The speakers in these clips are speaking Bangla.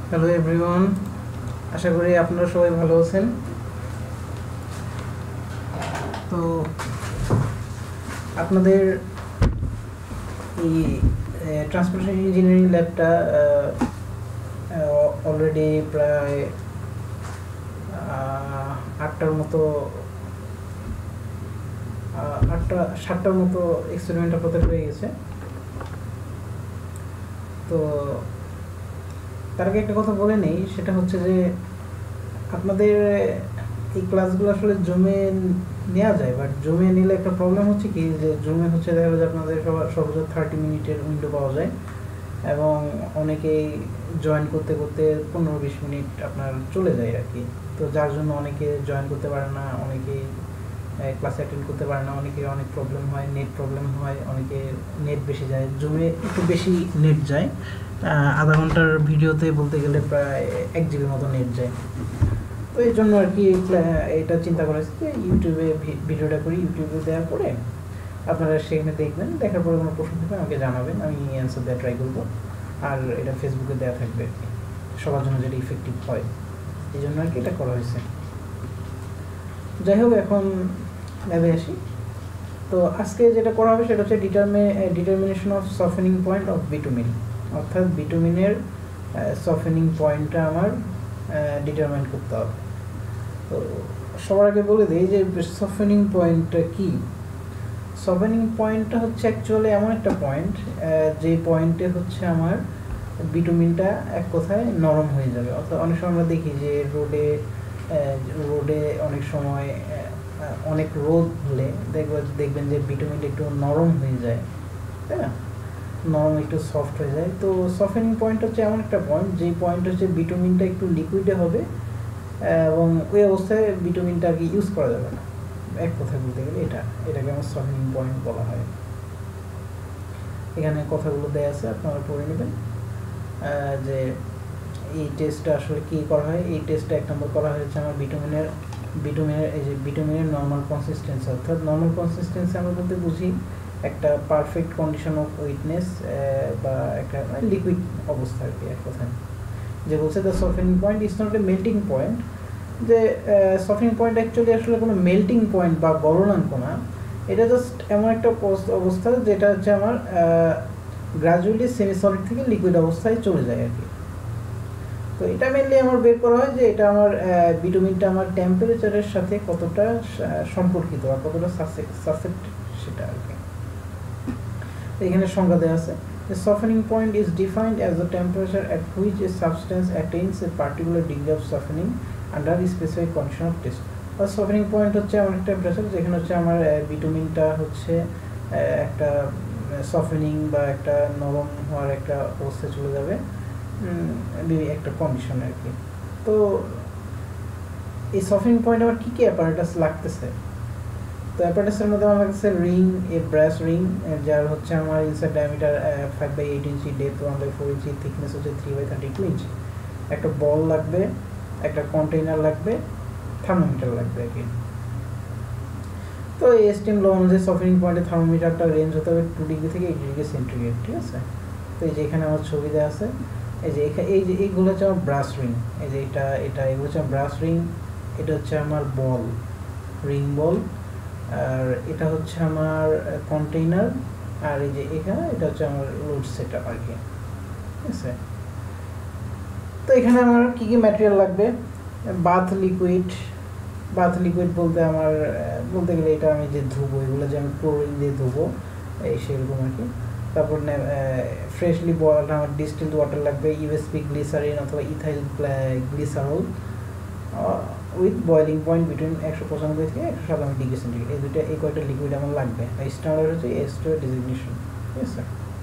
হ্যালো এভরিওয়ান, আশা করি আপনারা সবাই ভালো আছেন। তো আপনাদের এই ট্রান্সপোর্টেশন ইঞ্জিনিয়ারিং ল্যাবটা অলরেডি প্রায় 7টার মতো এক্সপেরিমেন্ট আপনাদের হয়ে গেছে। তো তার আগে একটা কথা বলে নেই, সেটা হচ্ছে যে আপনাদের এই ক্লাসগুলো আসলে জুমে নেওয়া যায়, বাট জুমে নিলে একটা প্রবলেম হচ্ছে কি, যে জুমে হচ্ছে দেখা যায় আপনাদের সর্বোচ্চ 30 মিনিটের উইন্ডো পাওয়া যায়, এবং অনেকেই জয়েন করতে করতে 15-20 মিনিট আপনার চলে যায় আর কি। তো যার জন্য অনেকে জয়েন করতে পারে না, অনেকেই ক্লাস অ্যাটেন্ড করতে পারে না, অনেকের অনেক প্রবলেম হয়, নেট প্রবলেম হয়, অনেকে নেট বেশি যায়, জুমে একটু বেশি নেট যায়। আধা ঘন্টার ভিডিওতে বলতে গেলে প্রায় 1 জিবির মতো নেট যায়। তো এই জন্য আর কি এটা চিন্তা করা হয়েছে যে ইউটিউবে ভিডিওটা করি, ইউটিউবে দেওয়ার পরে আপনারা সেখানে দেখবেন, দেখার পরে কোনো প্রশ্ন থাকলে আমাকে জানাবেন, আমি অ্যান্সার দেওয়ার ট্রাই করবো। আর এটা ফেসবুকে দেওয়া থাকবে আর কি, সবার জন্য যেটা ইফেক্টিভ হয়, এই জন্য আর কি এটা করা হয়েছে। যাই হোক, এখন ল্যাবে আসি। তো আজকে যেটা করা হবে সেটা হচ্ছে determination of softening point of bitumen, অর্থাৎ বিটুমিনের সফেনিং পয়েন্টটা আমার ডিটারমাইন করতে হবে। তো সবার আগে বলে দিই যে সফেনিং পয়েন্টটা কী। সফেনিং পয়েন্টটা হচ্ছে অ্যাকচুয়ালি এমন একটা পয়েন্ট, যে পয়েন্টে হচ্ছে আমার বিটুমিনটা এক কথায় নরম হয়ে যাবে। অর্থাৎ অনেক সময় আমরা দেখি যে রোডে অনেক সময় অনেক রোদ হলে দেখবেন যে বিটুমিনটা একটু নরম হয়ে যায়, তাই না? নরম, একটু সফট হয়ে যায়। তো সফেনিং পয়েন্ট হচ্ছে এমন একটা পয়েন্ট, যেই পয়েন্ট হচ্ছে বিটুমিনটা একটু লিকুইডে হবে, এবং ওই অবস্থায় বিটুমিনটা আর কি ইউজ করা যাবে না। এক কথায় বলতে গেলে এটাকে আমার সফেনিং পয়েন্ট বলা হয়। এখানে কথাগুলো দেয়া আছে, আপনারা পড়ে নেবেন যে এই টেস্টটা আসলে কী করা হয়। এই টেস্টটা 1 নম্বর করা হয়েছে আমার বিটুমিনের এই যে বিটুমিনের নর্মাল কনসিস্টেন্সি। অর্থাৎ নর্মাল কনসিস্টেন্সি আমরা বলতে বুঝি একটা পারফেক্ট কন্ডিশন অফ উইটনেস, বা একটা লিকুইড অবস্থা আর কি, এক কথায়। যে বলছে the softening point is not a melting point, যে সফেনিং পয়েন্ট অ্যাকচুয়ালি আসলে কোনো মেল্টিং পয়েন্ট বা গলনাঙ্ক না, এটা জাস্ট এমন একটা অবস্থা যেটা হচ্ছে আমার গ্রাজুয়ালি সেমি সলিড থেকে লিকুইড অবস্থায় চলে যায় আর কি। তো এটা মেনলি আমার বের করা হয় যে এটা আমার বিটুমিনটা আমার টেম্পারেচারের সাথে কতটা সম্পর্কিত আর কতটা সাসেপ্টেড সেটা আর কি। এখানে সংজ্ঞা দেওয়া আছে, the softening point is defined as the temperature at which a substance attains a particular degree of softening under a specific condition of test. R softening point হচ্ছে এমন একটা টেম্পারেচার যেখানে হচ্ছে আমার বিটুমিনটা হচ্ছে একটা সফেনিং বা একটা নরম হওয়ার একটা অবস্থায় চলে যাবে, একটা কন্ডিশন আর কি। তো এই সফেনিং পয়েন্ট আমার কী কী অ্যাপারেটাস লাগতেছে। তো অ্যাপারেটাসের মধ্যে আমার কাছে রিং, ব্রাশ রিং, যার হচ্ছে আমার inside diameter 5/8 inch, depth 1/4 inch, thickness হচ্ছে 3/32 ইঞ্চি। একটা বল লাগবে, একটা কন্টেইনার লাগবে, থার্মোমিটার লাগবে আর কি। তো এই স্টিম ল অনুযায়ী সফেনিং পয়েন্টে থার্মোমিটারটা রেঞ্জ হতে হবে 2 ডিগ্রি থেকে 8 ডিগ্রি সেন্টিগ্রেড, ঠিক আছে? তো এই যে এখানে আমার ছবি দেওয়া আছে, এই যে এইগুলো হচ্ছে আমার ব্রাশ রিং, এই যে এগুলো হচ্ছে ব্রাশ রিং, এটা হচ্ছে আমার বল, রিং বল, আর এটা হচ্ছে আমার কন্টেইনার, আর এই যে এখানে এটা হচ্ছে আমার লোড সেটআপ আর কি, ঠিক আছে? তো এখানে আমার কী কী ম্যাটেরিয়াল লাগবে, বাথ লিকুইড বলতে আমার বলতে গেলে এটা আমি যে ধুবো, এগুলো যে আমি ক্লোরিন দিয়ে ধুবো, এই সেরকম আর কি। তারপর ফ্রেশলি বয়েলড আমার ডিস্টিলড ওয়াটার লাগবে, ইউএসপি গ্লিসারিন অথবা ethyl glycerol with boiling point between 195 থেকে 197 ডিগ্রি সেন্টিগ্রেড। এই কয়েকটা লিকুইড আমার লাগবে। স্ট্যান্ডার্ড হচ্ছে S2 ডেজিগনেশন, ঠিক আছে?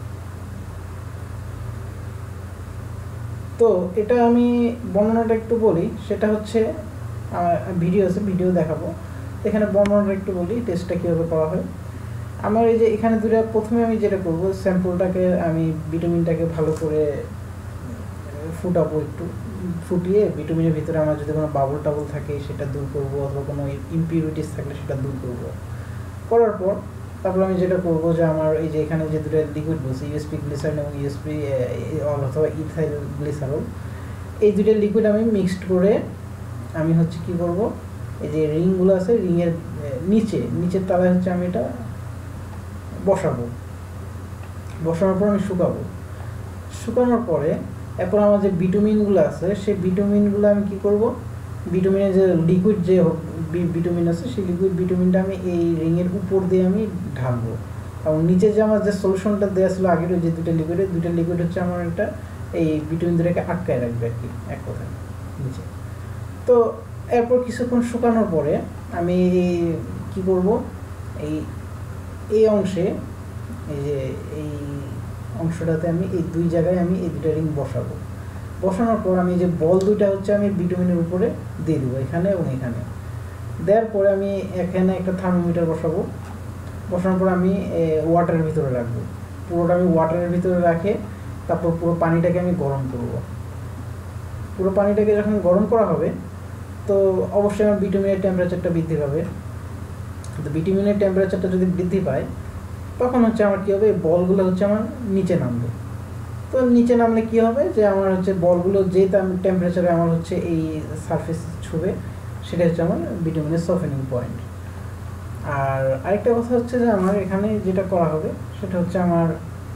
তো এটা আমি বর্ণনাটা একটু বলি, সেটা হচ্ছে ভিডিও আছে, ভিডিও দেখাবো। এখানে বর্ণনাটা একটু বলি, টেস্টটা কীভাবে করা হয়। আমার এই যে এখানে প্রথমে আমি যেটা করবো, স্যাম্পলটাকে আমি বিটুমিনটাকে ভালো করে ফুটাবো, একটু ফুটিয়ে বিটুমিনের ভিতরে আমার যদি কোনো বাবল টাবল থাকে সেটা দূর করবো, অথবা কোনো ইমপিউরিটিস থাকলে সেটা দূর করবো। করার পর তারপর আমি যেটা করবো যে আমার এই যে এখানে যে দুটো লিকুইড বলছি, ইউএসপি গ্লিসারিন এবং ইউএসপি অথবা ইথাইল গ্লিসারল, এই দুইটা লিকুইড আমি মিক্সড করে আমি হচ্ছে কি করব, এই যে রিংগুলো আছে রিংয়ের নিচের তলায় হচ্ছে আমি এটা বসাবো। বসানোর পর আমি শুকানোর পরে এরপর আমার যে বিটুমিনগুলো আছে সেই বিটুমিনগুলো আমি কি করব, বিটুমিনের যে লিকুইড যে বিটুমিন আছে সেই লিকুইড বিটুমিনটা আমি এই রিংয়ের উপর দিয়ে আমি ঢালবো। এবং নিচে যে আমার যে সলিউশনটা দেওয়া ছিল আগের যে দুইটা লিকুইড হচ্ছে আমার একটা এই বিটুমিন দুটাকে আটকায় রাখবে আর কি, এক কথায় নিচে। তো এরপর কিছুক্ষণ শুকানোর পরে আমি কি করব, এই অংশে এই যে এই অংশটাতে আমি এই দুই জায়গায় আমি এই দুটা রিং বসাবো। বসানোর পর আমি যে বল দুইটা হচ্ছে আমি বিটুমিনের উপরে দিয়ে দেবো, এখানে এবং এখানে। দেওয়ার পরে আমি এখানে একটা থার্মোমিটার বসাবো। বসানোর পর আমি ওয়াটারের ভিতরে রাখবো, পুরোটা আমি ওয়াটারের ভিতরে রাখে তারপর পুরো পানিটাকে আমি গরম করব। পুরো পানিটাকে যখন গরম করা হবে তো অবশ্যই আমার বিটুমিনের টেম্পারেচারটা বৃদ্ধি পাবে। তো বিটুমিনের টেম্পারেচারটা যদি বৃদ্ধি পায় তখন হচ্ছে আমার কী হবে, বলগুলো হচ্ছে আমার নিচে নামবে। তো নিচে নামলে কি হবে যে আমার হচ্ছে বলগুলো যে টেম্পারেচারে আমার হচ্ছে এই সারফেস ছুবে সেটা হচ্ছে আমার বিটুমিনের সফেনিং পয়েন্ট। আর আরেকটা কথা হচ্ছে যে আমার এখানে যেটা করা হবে সেটা হচ্ছে আমার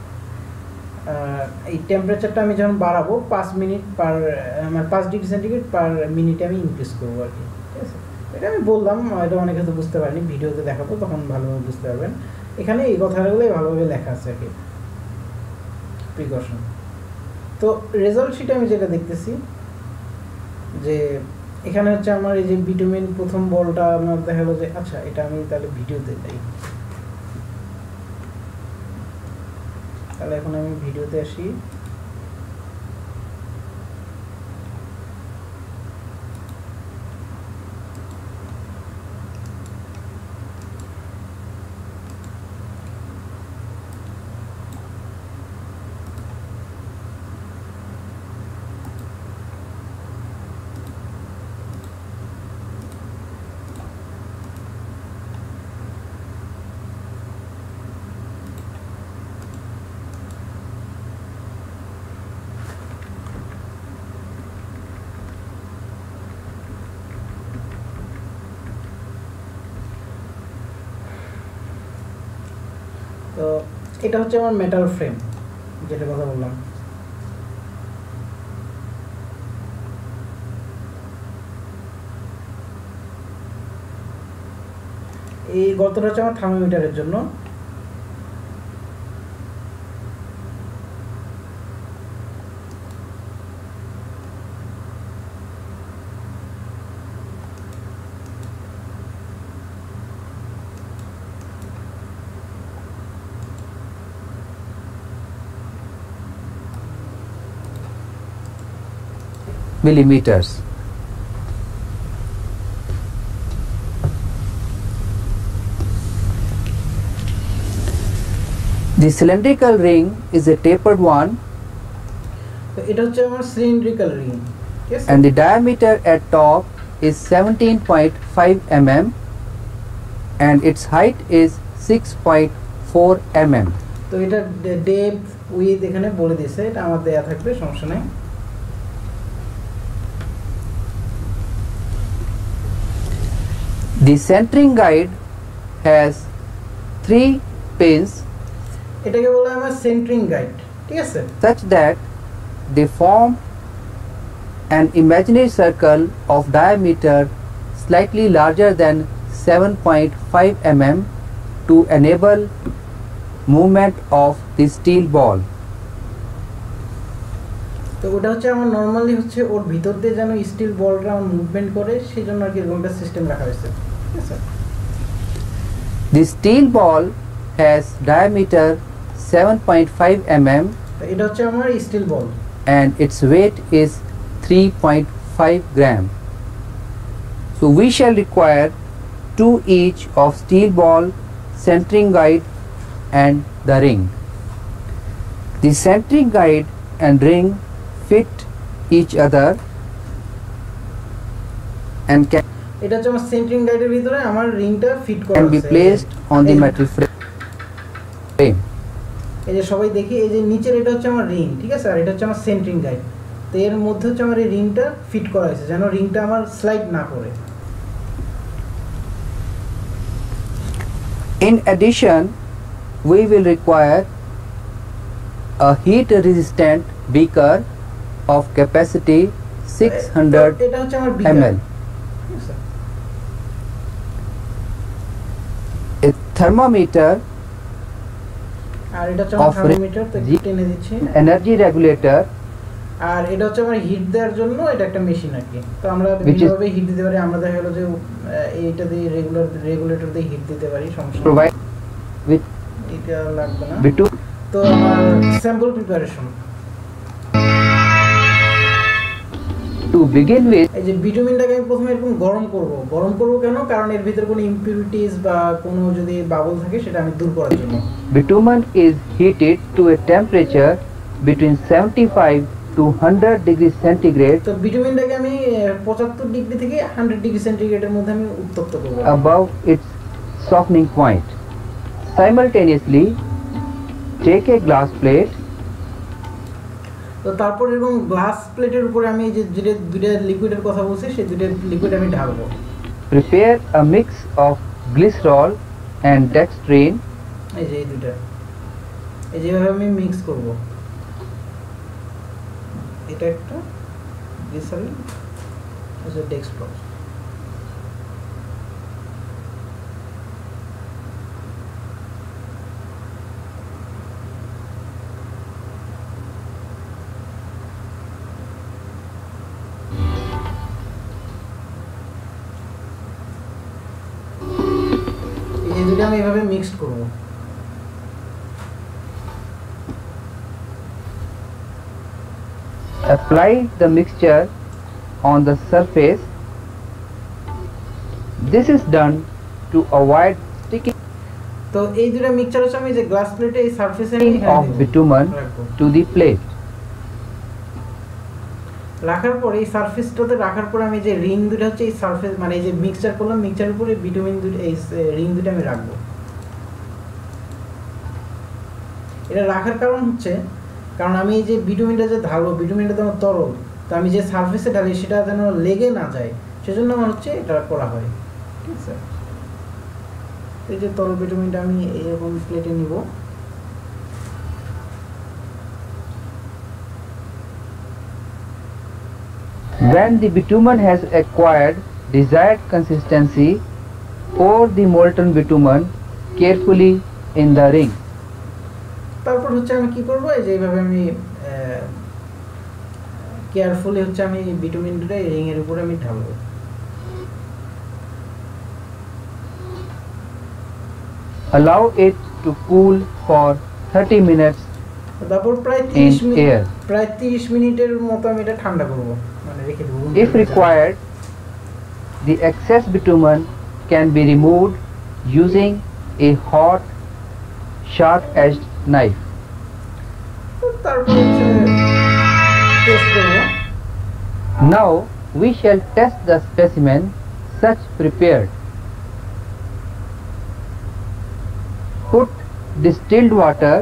এই টেম্পারেচারটা আমি যখন বাড়াবো 5 মিনিট পার আমার 5 ডিগ্রি সেন্টিগ্রেড পার মিনিটে আমি ইনক্রিজ করবো আর কি, ঠিক আছে। এটা আমি বললাম, এটা অনেকে হয়তো বুঝতে পারেনি, ভিডিওতে দেখাবো তখন ভালোভাবে বুঝতে পারবেন। এখানে এই কথাগুলোই ভালোভাবে লেখা আছে আর কি, প্রিকশন। তো রেজাল্ট শিটে আমি যেটা দেখতেছি যে এখানে হচ্ছে আমার এই যে বিটুমিন প্রথম বলটা আমার দেখা গেলো যে আচ্ছা এটা আমি তাহলে ভিডিওতে যাই, তাহলে এখন আমি ভিডিওতে আসি। তো এটা হচ্ছে আমার মেটাল ফ্রেম, যেটা কথা বললাম। এই গর্তটা হচ্ছে আমার থার্মোমিটারের জন্য। millimeters. The cylindrical ring is a tapered one, এটা হচ্ছে আমার cylindrical ring, ঠিক আছে, and the diameter at top is 17.5 mm and its height is 6.4 mm. তো এটা ডেপথ উইথ এখানে বলে দিয়েছে, এটা আমার দেয়া থাকবে, সমস্যা নেই। The centering guide has 3 pins এটাকে বলা হয় আমার সেন্ট্রিং গাইড, ঠিক আছে, such that they form an imaginary circle of diameter slightly larger than 7.5 mm to enable movement of the steel ball. তো ওটা হচ্ছে আমার নরমালি হচ্ছে ওর ভিতর দিয়ে যেন স্টিল বলটা আমার মুভমেন্ট করে সেই জন্য আর কি এরকম একটা সিস্টেম রাখা হয়েছে, ঠিক আছে। The steel ball has diameter 7.5 mm তো এটা হচ্ছে আমার steel ball and its weight is 3.5 gram. So we shall require 2 each of steel ball, centering guide and the ring. The centering guide and ring fit each other and এটা হচ্ছে আমার সেন্ট্রিং গাইডের ভিতরে আমার রিংটা ফিট করা আছে, can be placed on the metal frame. এই যে সবাই দেখি এই যে নিচের এটা হচ্ছে আমার রিং, ঠিক আছে, আর এটা হচ্ছে আমার সেন্ট্রিং গাইড। তো এর মধ্যে হচ্ছে আমার এই রিংটা ফিট করা হয়েছে যেন রিংটা আমার স্লাইড না করে। In addition, we will require a heat resistant beaker of capacity 600 এটা হচ্ছে আমার বিকার ml. A thermometer, আর এটা হচ্ছে আমার of থার্মোমিটার, তো একটু টেনে দিচ্ছি। energy regulator, আর এটা হচ্ছে আমার হিট দেওয়ার জন্য এটা একটা মেশিন আর কি। তো আমরা Which is- বিভিন্নভাবে হিট দিতে পারি। আমরা দেখা গেলো যে এইটা দিয়ে রেগুলেটর দিয়ে হিট দিতে পারি, সমস্যা নেই। provide with এটা লাগবে না। bitumen. তো আমার sample preparation, To begin with, এই যে বিটুমিনটাকে আমি প্রথমে এরকম গরম করব কেন? কারণ এর ভিতরে কোনো ইমপিউরিটিস বা কোনো যদি বাবল থাকে সেটা আমি দূর করার জন্য। bitumen is heated to a temperature between 75 to 100 degrees centigrade তো বিটুমিনটাকে আমি 75 ডিগ্রি থেকে 100 ডিগ্রি সেন্টিগ্রেডের মধ্যে আমি উত্তপ্ত করব। above its softening point. Simultaneously, take a glass plate, তো তারপর এরকম গ্লাস প্লেটের উপরে আমি এই যে দুইটা লিকুইডের কথা বলছি সেই দুইটা লিকুইড আমি ঢালবো। prepare a mix of glycerol and dextrine, এই যে এই দুইটা, এই যেভাবে আমি মিক্স করব। এটা একটা গ্লিসারিন, এটা ডেক্সট্রোজ। এই দুটো আমি এভাবে মিক্সড করব। apply the mixture on the surface. This is done to avoid sticking তো এই দুটো মিক্সচার হচ্ছে আমি যে গ্লাস প্লেটে এই সারফেসে আমি of bitumen to the plate. রাখার পরে এই সারফেসটাতে রাখার পরে আমি যে রিং দুটো হচ্ছে এই সারফেস মানে এই যে মিক্সচার করলাম, মিক্সচারের উপরে বিটুমিন দুটো এই রিং দুটো আমি রাখবো। এটা রাখার কারণ হচ্ছে কারণ আমি এই যে বিটুমিনটা যে ঢালবো, বিটুমিনটা তো আমার তরল, তো আমি যে সারফেসে ঢালি সেটা যেন লেগে না যায় সেজন্য আমার হচ্ছে এটা করা হয়। ঠিক আছে, এই যে তরল বিটুমিনটা আমি এরকম প্লেটে নিব। When the bitumen has acquired desired consistency, pour the molten bitumen carefully in the ring. তারপর হচ্ছে আমি কি করব, এই যে এইভাবে আমি কেয়ারফুলি হচ্ছে আমি বিটুমিন দুটো এই রিং এর উপরে আমি ঢালবো। Allow it to cool for 30 minutes তারপর প্রায় in 30 মিনিট air. প্রায় 30 মিনিটের মতো আমি এটা ঠান্ডা করব, মানে রেখে দেব। If required, the excess bitumen can be removed using a hot, sharp-edged knife. তারপর হচ্ছে টেস্ট করব। Now we shall test the specimen such prepared. Put distilled water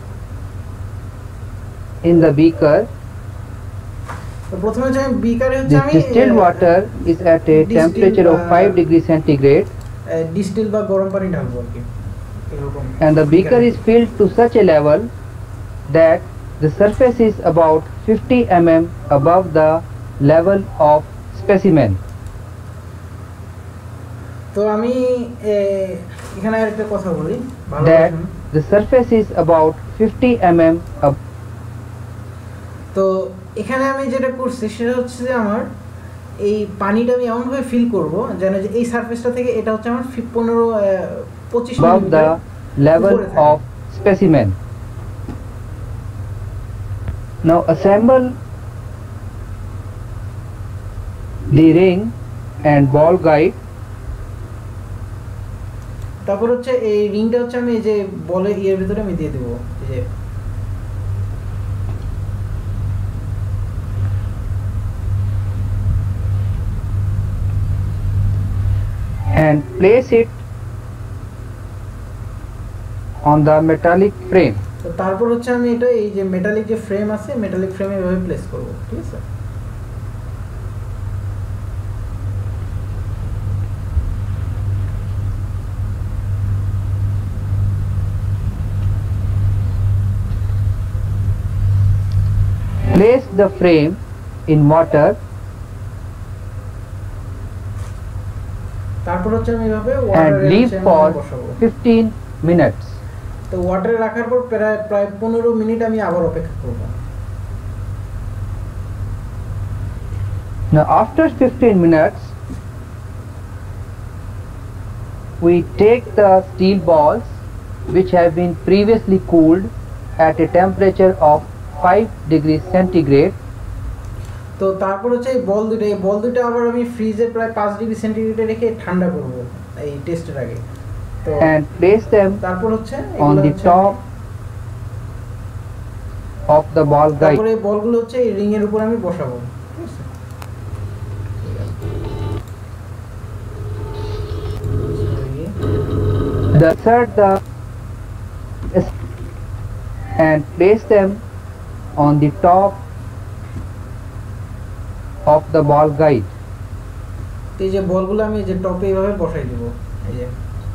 in the beaker. তো প্রথমে হচ্ছে আমি বিকারে হচ্ছে This আমি distilled water is at a temperature of 5 degrees centigrade distil বা গরম পানি ঢালবো আর কি এরকম। and the beaker is filled to such a level that the surface is about 50 mm above the level of specimen. তো আমি এখানে আরেকটা কথা বলি ভালো That the surface is about 50 mm above. তো এখানে আমি যেটা করছি সেটা হচ্ছে যে আমার এই পানিটা আমি এমনভাবে ফিল করব যেন যে এই সারফেসটা থেকে এটা হচ্ছে আমার 25 above the level of specimen. Now assemble the ring and ball guide. তারপর হচ্ছে এই রিংটা হচ্ছে আমি এই যে বলে এর ভিতরে আমি দিয়ে দেব, এই যে and place it on the metallic frame. তো তারপর হচ্ছে আমি এটা এই যে মেটালিক যে ফ্রেম আছে মেটালিক ফ্রেমে এভাবে প্লেস করব, ঠিক আছে। Place the frame in water. তারপর হচ্ছে আমি এভাবে And ওয়াটারে leave for বসাবো। 15 minutes. তো ওয়াটারে রাখার পর প্রায় 15 মিনিট আমি আবার অপেক্ষা করব। Now after 15 minutes we take the steel balls which have been previously cooled at a temperature of 5 degrees centigrade. তো তারপর হচ্ছে এই বল দুটো আবার আমি ফ্রিজে প্রায় 5 ডিগ্রি সেন্টিগ্রেডে রেখে ঠান্ডা করব এই টেস্টের আগে। তো and place them তারপর হচ্ছে on the top of the ball guide. তারপরে বলগুলো হচ্ছে এই রিং এর উপর আমি বসাবো, ঠিক আছে। Insert the and place them on the top of the ball guide. তো এই যে বলগুলো আমি এই যে টপে এইভাবে বসাই দেব, এই যে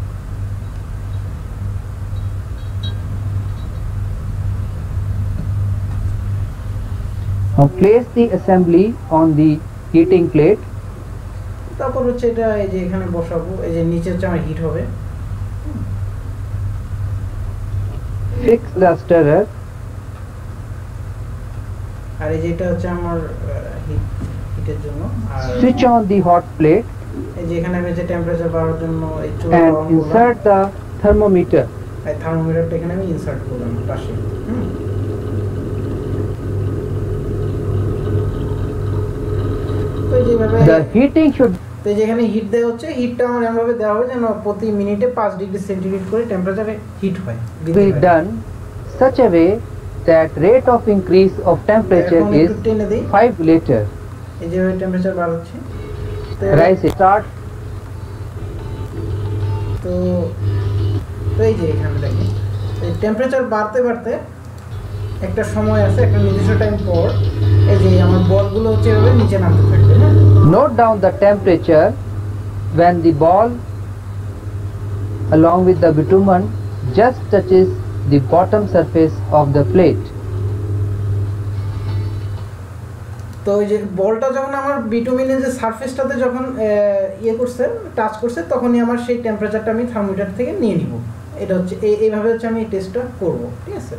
Now place the assembly on the heating plate. তারপর হচ্ছে এটা এই যে এখানে বসাবো, এই যে নিচে হচ্ছে আমার হিট হবে। Fix the stirrer. আর এই যে এটা হচ্ছে আমার হিটের জন্য। আর Switch on the hot plate এই যে এখানে আমি যে টেম্পারেচার বাড়ানোর জন্য এই চুলা and অন করলাম। insert the thermometer. এই থার্মোমিটারটা এখানে আমি ইনসার্ট করলাম পাশে। তো যেভাবে The heating should তো যেখানে হিট দেওয়া হচ্ছে হিটটা আমার এমনভাবে দেওয়া হবে যেন প্রতি মিনিটে 5 ডিগ্রি সেন্টিগ্রেড করে টেম্পারেচারে হিট হয়। be done such a way that rate of increase of temperature is 5 liter. এই যে টেম্পারেচার বাড়ছে তো Rise start. তো এই যে এখানে দেখেন এই টেম্পারেচার বাড়তে বাড়তে একটা সময় আছে, একটা নির্দিষ্ট টাইম পর এই যে আমার বলগুলো হচ্ছে এভাবে নিচে নামতে থাকবে। হ্যাঁ, Note down the temperature when the ball along with the bitumen just touches the bottom surface of the plate. তো এই যে বলটা যখন আমার বিটুমিনের যে সারফেসটাতে যখন করছে টাচ করছে তখনই আমার সেই টেম্পারেচারটা আমি থার্মোমিটার থেকে নিয়ে নিব। এটা হচ্ছে এইভাবে হচ্ছে আমি এই টেস্টটা করব, ঠিক আছে।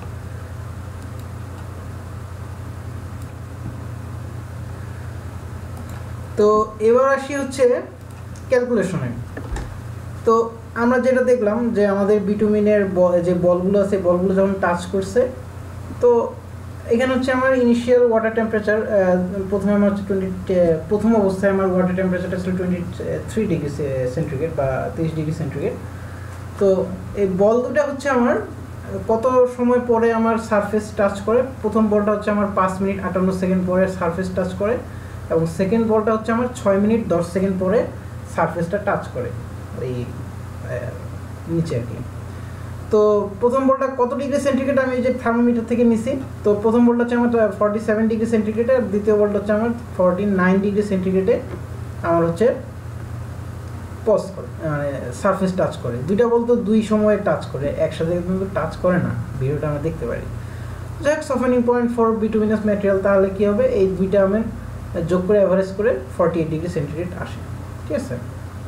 তো এবার আসি হচ্ছে ক্যালকুলেশনে। তো আমরা যেটা দেখলাম যে আমাদের বিটুমিনের যে বলগুলো আছে বলগুলো যখন টাচ করছে তো এখানে হচ্ছে আমার ইনিশিয়াল ওয়াটার টেম্পারেচার প্রথমে আমার হচ্ছে প্রথম অবস্থায় আমার ওয়াটার টেম্পারেচারটা ছিল 23 ডিগ্রি সেন্টিগ্রেড বা 30 ডিগ্রি সেন্টিগ্রেড। তো এই বল দুটো হচ্ছে আমার কত সময় পরে আমার সারফেস টাচ করে। প্রথম বলটা হচ্ছে আমার 5 মিনিট 58 সেকেন্ড পরে সারফেস টাচ করে এবং সেকেন্ড বলটা হচ্ছে আমার 6 মিনিট 10 সেকেন্ড পরে সারফেসটা টাচ করে এই নিচে আর কি। তো প্রথম বলটা কত ডিগ্রি সেন্টিগ্রেড আমি এই যে থার্মোমিটার থেকে নিছি। তো প্রথম বলটা হচ্ছে আমার 47 ডিগ্রি সেন্টিগ্রেডে আর দ্বিতীয় বলটা হচ্ছে আমার 49 ডিগ্রি সেন্টিগ্রেডে আমার হচ্ছে পজ করে মানে সারফেস টাচ করে। দুইটা বলতো দুই সময়ে টাচ করে, একসাথে কিন্তু টাচ করে না, ভিডিওটা আমরা দেখতে পারি। যাই হোক softening point for bituminous material তাহলে কী হবে এই দুইটা আমি যোগ করে অ্যাভারেজ করে 48 ডিগ্রি সেন্টিগ্রেড আসে, ঠিক আছে।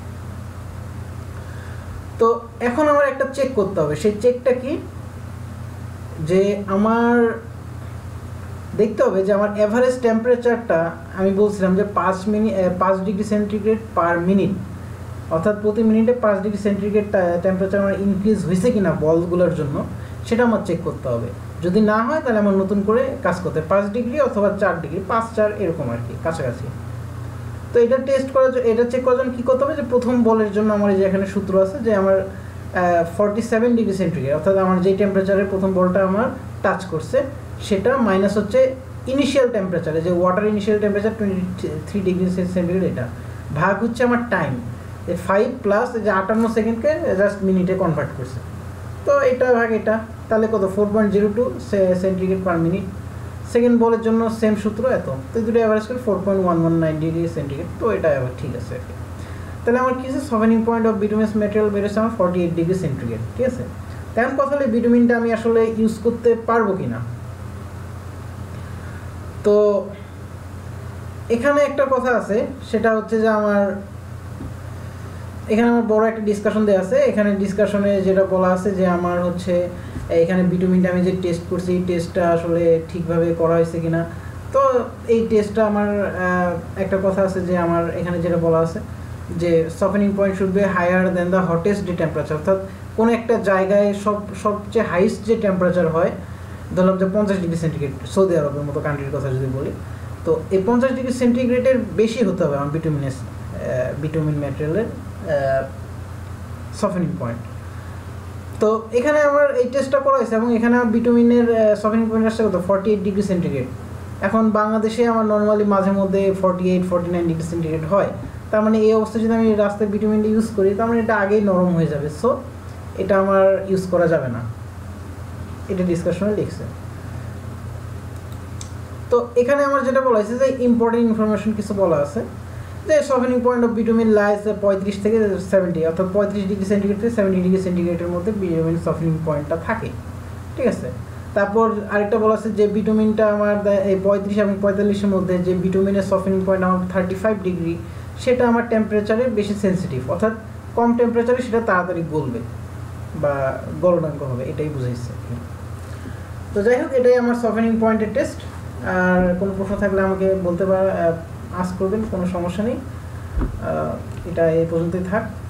তো এখন আমার একটা চেক করতে হবে, সেই চেকটা কি যে আমার দেখতে হবে যে আমার অ্যাভারেজ টেম্পারেচারটা আমি বলছিলাম যে 5 ডিগ্রি সেন্টিগ্রেড পার মিনিট, অর্থাৎ প্রতি মিনিটে 5 ডিগ্রি সেন্টিগ্রেড টেম্পারেচার আমার ইনক্রিজ হয়েছে কিনা বলগুলোর জন্য সেটা আমার চেক করতে হবে। যদি না হয় তাহলে আমার নতুন করে কাজ করতে 5 ডিগ্রি অথবা 4 ডিগ্রি 5-4 এরকম আর কি কাছাকাছি। তো এটা টেস্ট করার জন্য এটা চেক করার জন্য কী করতে হবে যে প্রথম বলের জন্য আমার এই যে এখানে সূত্র আছে যে আমার 47 ডিগ্রি সেন্টিগ্রেড অর্থাৎ আমার যেই টেম্পারেচারে প্রথম বলটা আমার টাচ করছে সেটা মাইনাস হচ্ছে ইনিশিয়াল টেম্পারেচারে যে water initial temperature 23 degree centigrade এটা ভাগ হচ্ছে আমার টাইম 5 প্লাস যে 58 সেকেন্ডকে জাস্ট মিনিটে কনভার্ট করছে। তো তো এটা ভাগ এটা, তাহলে কত 4.02 সেন্টিগ্রেড পার মিনিট। সেকেন্ড বলের জন্য সেম সূত্র এত, তো দুটো অ্যাভারেজ করে 4.119 ডিগ্রি সেন্টিগ্রেড, তো এটা আবার ঠিক আছে। তাহলে আমার কি আছে, softening point of bituminous material বেরোচ্ছে আমার 48 ডিগ্রি সেন্টিগ্রেড, ঠিক আছে। তেমন কথা হলে বিটুমিনটা আমি আসলে ইউজ করতে পারবো কিনা। তো এখানে একটা কথা আছে, সেটা হচ্ছে যে এখানে আমার বড় একটা ডিসকাশন দেওয়া আছে। এখানে ডিসকাশনে যেটা বলা আছে যে আমার হচ্ছে এখানে বিটুমিনটা আমি যে টেস্ট করছি, এই টেস্টটা আসলে ঠিকভাবে করা হয়েছে কিনা। তো এই টেস্টটা আমার একটা কথা আছে যে আমার এখানে যেটা বলা আছে যে softening point should be higher than the hottest যে টেম্পারেচার, অর্থাৎ কোনো একটা জায়গায় সবচেয়ে হাইস্ট যে টেম্পারেচার হয়, ধরলাম যে 50 ডিগ্রি সেন্টিগ্রেড, সৌদি আরবের মতো কান্ট্রির কথা যদি বলি, তো এই 50 ডিগ্রি সেন্টিগ্রেডের বেশি হতে হবে আমার বিটুমিন ম্যাটেরিয়ালের সফেনিং পয়েন্ট। তো এখানে আমার এই টেস্টটা করা হয়েছে এবং এখানে আমার বিটুমিনের সফেনিং পয়েন্ট আসছে কত 48 ডিগ্রি সেন্টিগ্রেড। এখন বাংলাদেশে আমার নর্মালি মাঝে মধ্যে 48-49 ডিগ্রি সেন্টিগ্রেড হয়। তার মানে এই অবস্থায় যদি আমি রাস্তায় বিটুমিনটা ইউজ করি, তার মানে এটা আগেই নরম হয়ে যাবে, সো এটা আমার ইউজ করা যাবে না, এটা ডিসকাশনে লিখছে। তো এখানে আমার যেটা বলা হয়েছে যে ইম্পর্টেন্ট ইনফরমেশন কিছু বলা আছে যে softening point of bitumen lies 35 থেকে 70, অর্থাৎ 35 ডিগ্রি সেন্টিগ্রেড থেকে 70 ডিগ্রি সেন্টিগ্রেডের মধ্যে বিটুমিন সফেনিং পয়েন্টটা থাকে, ঠিক আছে। তারপর আরেকটা বলা আছে যে বিটুমিনটা আমার এই 35 এবং 45-এর মধ্যে যে বিটুমিনের সফেনিং পয়েন্ট আমার 35 ডিগ্রি, সেটা আমার টেম্পারেচারে বেশি সেন্সিটিভ, অর্থাৎ কম টেম্পারেচারে সেটা তাড়াতাড়ি গলবে বা গলনাঙ্ক হবে, এটাই বুঝাইছে। তো যাই হোক, এটাই আমার সফেনিং পয়েন্টের টেস্ট। আর কোনো প্রশ্ন থাকলে আমাকে বলতে আস্ক করবেন, কোনো সমস্যা নেই। এটা এই পর্যন্তই থাক।